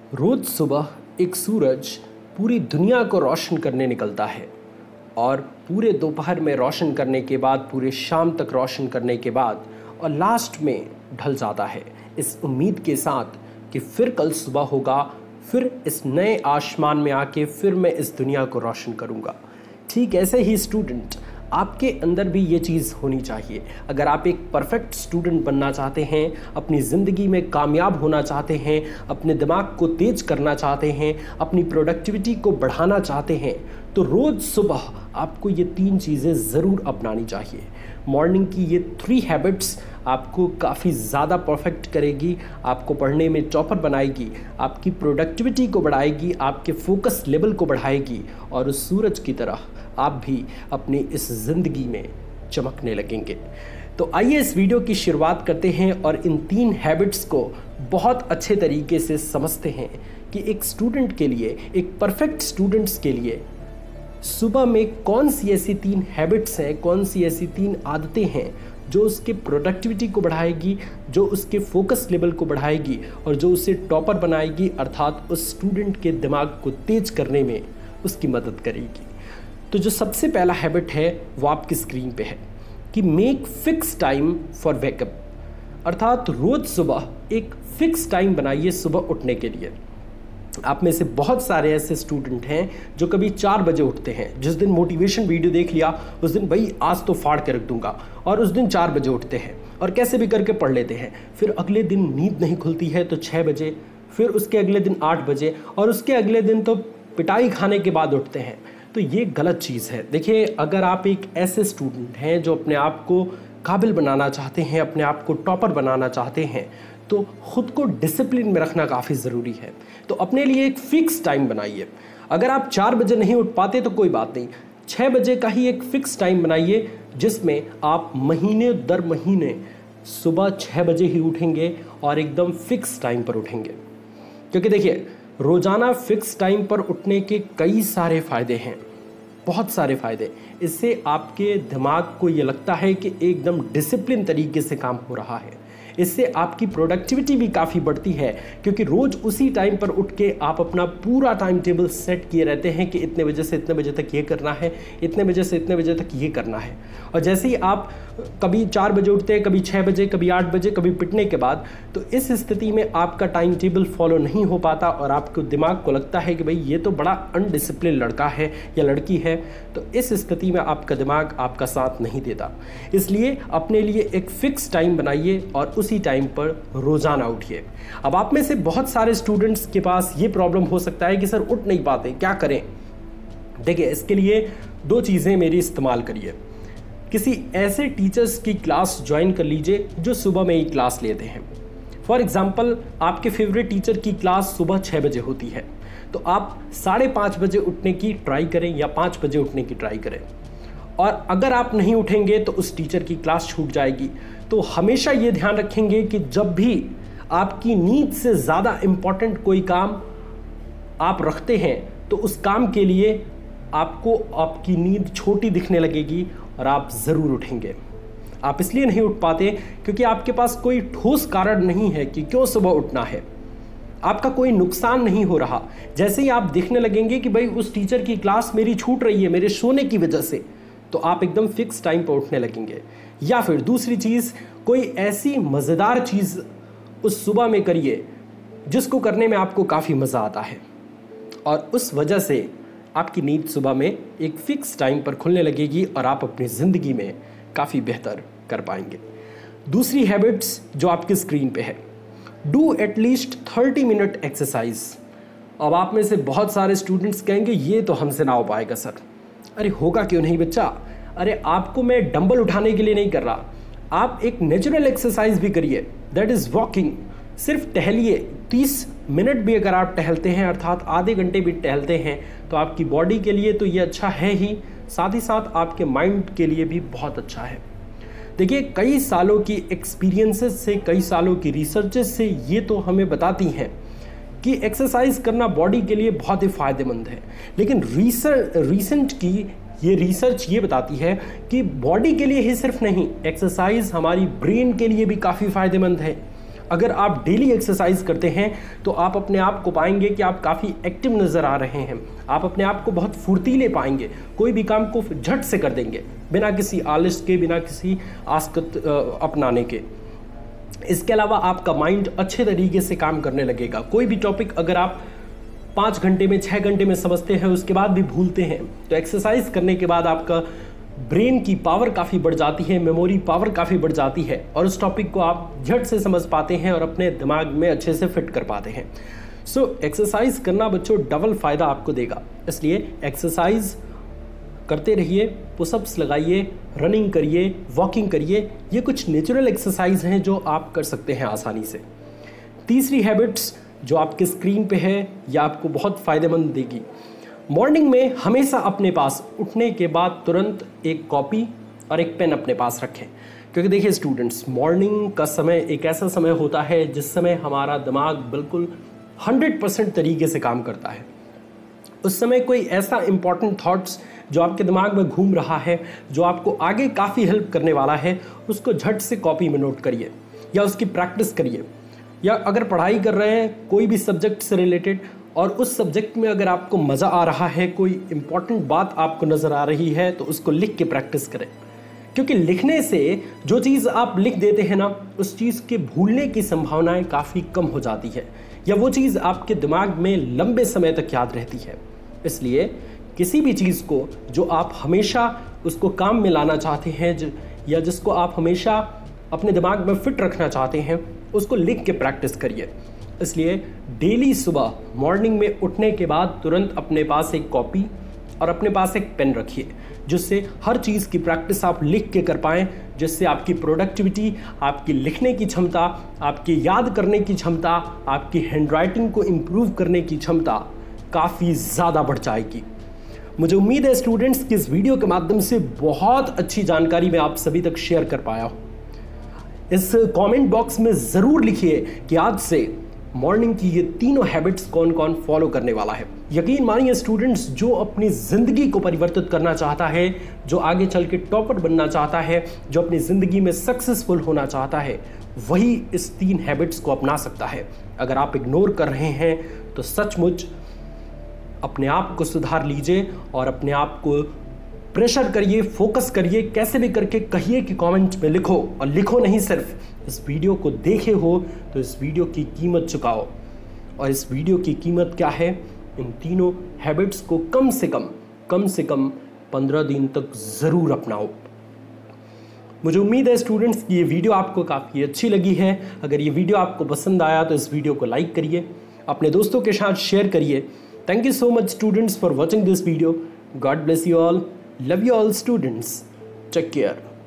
रोज सुबह एक सूरज पूरी दुनिया को रोशन करने निकलता है और पूरे दोपहर में रोशन करने के बाद पूरे शाम तक रोशन करने के बाद और लास्ट में ढल जाता है इस उम्मीद के साथ कि फिर कल सुबह होगा, फिर इस नए आसमान में आके फिर मैं इस दुनिया को रोशन करूँगा। ठीक ऐसे ही स्टूडेंट आपके अंदर भी ये चीज़ होनी चाहिए। अगर आप एक परफेक्ट स्टूडेंट बनना चाहते हैं, अपनी ज़िंदगी में कामयाब होना चाहते हैं, अपने दिमाग को तेज करना चाहते हैं, अपनी प्रोडक्टिविटी को बढ़ाना चाहते हैं, तो रोज़ सुबह आपको ये 3 चीज़ें ज़रूर अपनानी चाहिए। मॉर्निंग की ये 3 हैबिट्स आपको काफ़ी ज़्यादा परफेक्ट करेगी, आपको पढ़ने में टॉपर बनाएगी, आपकी प्रोडक्टिविटी को बढ़ाएगी, आपके फोकस लेवल को बढ़ाएगी और उस सूरज की तरह आप भी अपनी इस ज़िंदगी में चमकने लगेंगे। तो आइए इस वीडियो की शुरुआत करते हैं और इन 3 हैबिट्स को बहुत अच्छे तरीके से समझते हैं कि एक स्टूडेंट के लिए, एक परफेक्ट स्टूडेंट्स के लिए सुबह में कौन सी ऐसी 3 हैबिट्स हैं, कौन सी ऐसी 3 आदतें हैं जो उसके प्रोडक्टिविटी को बढ़ाएगी, जो उसके फोकस लेवल को बढ़ाएगी और जो उसे टॉपर बनाएगी, अर्थात उस स्टूडेंट के दिमाग को तेज करने में उसकी मदद करेगी। तो जो सबसे पहला हैबिट है वो आपकी स्क्रीन पे है कि make fix time for wake up, अर्थात रोज़ सुबह एक फिक्स टाइम बनाइए सुबह उठने के लिए। आप में से बहुत सारे ऐसे स्टूडेंट हैं जो कभी 4 बजे उठते हैं, जिस दिन मोटिवेशन वीडियो देख लिया उस दिन भाई आज तो फाड़ के रख दूंगा, और उस दिन 4 बजे उठते हैं और कैसे भी करके पढ़ लेते हैं। फिर अगले दिन नींद नहीं खुलती है तो 6 बजे, फिर उसके अगले दिन 8 बजे और उसके अगले दिन तो पिटाई खाने के बाद उठते हैं। तो ये गलत चीज़ है। देखिए, अगर आप एक ऐसे स्टूडेंट हैं जो अपने आप को काबिल बनाना चाहते हैं, अपने आप को टॉपर बनाना चाहते हैं, तो ख़ुद को डिसिप्लिन में रखना काफ़ी ज़रूरी है। तो अपने लिए एक फ़िक्स टाइम बनाइए। अगर आप 4 बजे नहीं उठ पाते तो कोई बात नहीं, 6 बजे का ही एक फ़िक्स टाइम बनाइए जिसमें आप महीने दर महीने सुबह 6 बजे ही उठेंगे और एकदम फ़िक्स टाइम पर उठेंगे। क्योंकि देखिए, रोज़ाना फ़िक्स टाइम पर उठने के कई सारे फ़ायदे हैं, बहुत सारे फ़ायदे। इससे आपके दिमाग को ये लगता है कि एकदम डिसिप्लिन तरीके से काम हो रहा है। इससे आपकी प्रोडक्टिविटी भी काफ़ी बढ़ती है, क्योंकि रोज़ उसी टाइम पर उठ के आप अपना पूरा टाइम टेबल सेट किए रहते हैं कि इतने बजे से इतने बजे तक ये करना है, इतने बजे से इतने बजे तक ये करना है। और जैसे ही आप कभी 4 बजे उठते हैं, कभी 6 बजे, कभी 8 बजे, कभी पिटने के बाद, तो इस स्थिति में आपका टाइम टेबल फॉलो नहीं हो पाता और आपको दिमाग को लगता है कि भाई ये तो बड़ा अनडिसिप्लिन लड़का है या लड़की है। तो इस स्थिति में आपका दिमाग आपका साथ नहीं देता। इसलिए अपने लिए एक फ़िक्स टाइम बनाइए और उसी टाइम पर रोज़ाना उठिए। अब आप में से बहुत सारे स्टूडेंट्स के पास ये प्रॉब्लम हो सकता है कि सर उठ नहीं पाते, क्या करें? देखिए, इसके लिए 2 चीज़ें मेरी इस्तेमाल करिए। किसी ऐसे टीचर्स की क्लास ज्वाइन कर लीजिए जो सुबह में ही क्लास लेते हैं। फॉर एग्जाम्पल, आपके फेवरेट टीचर की क्लास सुबह 6 बजे होती है, तो आप 5:30 बजे उठने की ट्राई करें या 5 बजे उठने की ट्राई करें। और अगर आप नहीं उठेंगे तो उस टीचर की क्लास छूट जाएगी। तो हमेशा ये ध्यान रखेंगे कि जब भी आपकी नींद से ज़्यादा इम्पॉर्टेंट कोई काम आप रखते हैं तो उस काम के लिए आपको आपकी नींद छोटी दिखने लगेगी और आप ज़रूर उठेंगे। आप इसलिए नहीं उठ पाते क्योंकि आपके पास कोई ठोस कारण नहीं है कि क्यों सुबह उठना है। आपका कोई नुकसान नहीं हो रहा। जैसे ही आप देखने लगेंगे कि भाई उस टीचर की क्लास मेरी छूट रही है मेरे सोने की वजह से, तो आप एकदम फिक्स टाइम पर उठने लगेंगे। या फिर दूसरी चीज़, कोई ऐसी मज़ेदार चीज़ उस सुबह में करिए जिसको करने में आपको काफ़ी मज़ा आता है और उस वजह से आपकी नींद सुबह में एक फ़िक्स टाइम पर खुलने लगेगी और आप अपनी ज़िंदगी में काफ़ी बेहतर कर पाएंगे। दूसरी हैबिट्स जो आपकी स्क्रीन पे है, डू एटलीस्ट 30 मिनट एक्सरसाइज। अब आप में से बहुत सारे स्टूडेंट्स कहेंगे ये तो हमसे ना हो पाएगा सर। अरे होगा क्यों नहीं बच्चा, अरे आपको मैं डंबल उठाने के लिए नहीं कर रहा, आप एक नेचुरल एक्सरसाइज भी करिए, दैट इज़ वॉकिंग। सिर्फ टहलिए, 30 मिनट भी अगर आप टहलते हैं, अर्थात आधे घंटे भी टहलते हैं, तो आपकी बॉडी के लिए तो ये अच्छा है ही, साथ ही साथ आपके माइंड के लिए भी बहुत अच्छा है। देखिए, कई सालों की एक्सपीरियंसेस से, कई सालों की रिसर्चेस से ये तो हमें बताती हैं कि एक्सरसाइज करना बॉडी के लिए बहुत ही फ़ायदेमंद है। लेकिन रिसेंट की ये रिसर्च ये बताती है कि बॉडी के लिए ही सिर्फ नहीं, एक्सरसाइज हमारी ब्रेन के लिए भी काफ़ी फ़ायदेमंद है। अगर आप डेली एक्सरसाइज करते हैं तो आप अपने आप को पाएंगे कि आप काफ़ी एक्टिव नज़र आ रहे हैं, आप अपने आप को बहुत फुर्तीले पाएंगे, कोई भी काम को झट से कर देंगे बिना किसी आलस के, बिना किसी आसकत अपनाने के। इसके अलावा आपका माइंड अच्छे तरीके से काम करने लगेगा। कोई भी टॉपिक अगर आप 5 घंटे में 6 घंटे में समझते हैं उसके बाद भी भूलते हैं, तो एक्सरसाइज करने के बाद आपका ब्रेन की पावर काफ़ी बढ़ जाती है, मेमोरी पावर काफ़ी बढ़ जाती है और उस टॉपिक को आप झट से समझ पाते हैं और अपने दिमाग में अच्छे से फिट कर पाते हैं। सो एक्सरसाइज करना बच्चों डबल फ़ायदा आपको देगा, इसलिए एक्सरसाइज करते रहिए, पुशअप्स लगाइए, रनिंग करिए, वॉकिंग करिए। ये कुछ नेचुरल एक्सरसाइज हैं जो आप कर सकते हैं आसानी से। तीसरी हैबिट्स जो आपके स्क्रीन पे है या आपको बहुत फ़ायदेमंद देगी, मॉर्निंग में हमेशा अपने पास उठने के बाद तुरंत एक कॉपी और एक पेन अपने पास रखें। क्योंकि देखिए स्टूडेंट्स, मॉर्निंग का समय एक ऐसा समय होता है जिस समय हमारा दिमाग बिल्कुल 100% तरीके से काम करता है। उस समय कोई ऐसा इंपॉर्टेंट थॉट्स जो आपके दिमाग में घूम रहा है, जो आपको आगे काफ़ी हेल्प करने वाला है, उसको झट से कॉपी में नोट करिए या उसकी प्रैक्टिस करिए। या अगर पढ़ाई कर रहे हैं कोई भी सब्जेक्ट से रिलेटेड और उस सब्जेक्ट में अगर आपको मज़ा आ रहा है, कोई इंपॉर्टेंट बात आपको नज़र आ रही है, तो उसको लिख के प्रैक्टिस करें। क्योंकि लिखने से जो चीज़ आप लिख देते हैं ना, उस चीज़ के भूलने की संभावनाएं काफ़ी कम हो जाती है या वो चीज़ आपके दिमाग में लंबे समय तक याद रहती है। इसलिए किसी भी चीज़ को जो आप हमेशा उसको काम में लाना चाहते हैं या जिसको आप हमेशा अपने दिमाग में फिट रखना चाहते हैं, उसको लिख के प्रैक्टिस करिए। इसलिए डेली सुबह मॉर्निंग में उठने के बाद तुरंत अपने पास एक कॉपी और अपने पास एक पेन रखिए, जिससे हर चीज़ की प्रैक्टिस आप लिख के कर पाएँ, जिससे आपकी प्रोडक्टिविटी, आपकी लिखने की क्षमता, आपकी याद करने की क्षमता, आपकी हैंडराइटिंग को इम्प्रूव करने की क्षमता काफ़ी ज़्यादा बढ़ जाएगी। मुझे उम्मीद है स्टूडेंट्स कि इस वीडियो के माध्यम से बहुत अच्छी जानकारी मैं आप सभी तक शेयर कर पाया हूँ। इस कमेंट बॉक्स में ज़रूर लिखिए कि आज से मॉर्निंग की ये तीनों हैबिट्स कौन कौन फॉलो करने वाला है। यकीन मानिए स्टूडेंट्स, जो अपनी ज़िंदगी को परिवर्तित करना चाहता है, जो आगे चल के टॉपर बनना चाहता है, जो अपनी ज़िंदगी में सक्सेसफुल होना चाहता है, वही इस 3 हैबिट्स को अपना सकता है। अगर आप इग्नोर कर रहे हैं तो सचमुच अपने आप को सुधार लीजिए और अपने आप को प्रेशर करिए, फोकस करिए, कैसे भी करके कहिए कि कमेंट में लिखो, और लिखो नहीं, सिर्फ इस वीडियो को देखे हो तो इस वीडियो की कीमत चुकाओ। और इस वीडियो की कीमत क्या है? इन तीनों हैबिट्स को कम से कम 15 दिन तक ज़रूर अपनाओ। मुझे उम्मीद है स्टूडेंट्स कि ये वीडियो आपको काफ़ी अच्छी लगी है। अगर ये वीडियो आपको पसंद आया तो इस वीडियो को लाइक करिए, अपने दोस्तों के साथ शेयर करिए। Thank you so much students for watching this video. God bless you all. Love you all students. Take care.